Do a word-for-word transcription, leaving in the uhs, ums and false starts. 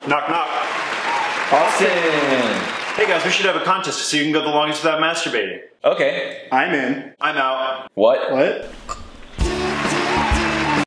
Knock, knock. Austin! Hey guys, we should have a contest to see who can go the longest without masturbating. Okay. I'm in. I'm out. What? What?